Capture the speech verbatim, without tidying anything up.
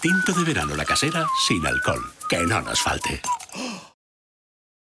Tinto de verano La Casera sin alcohol. Que no nos falte.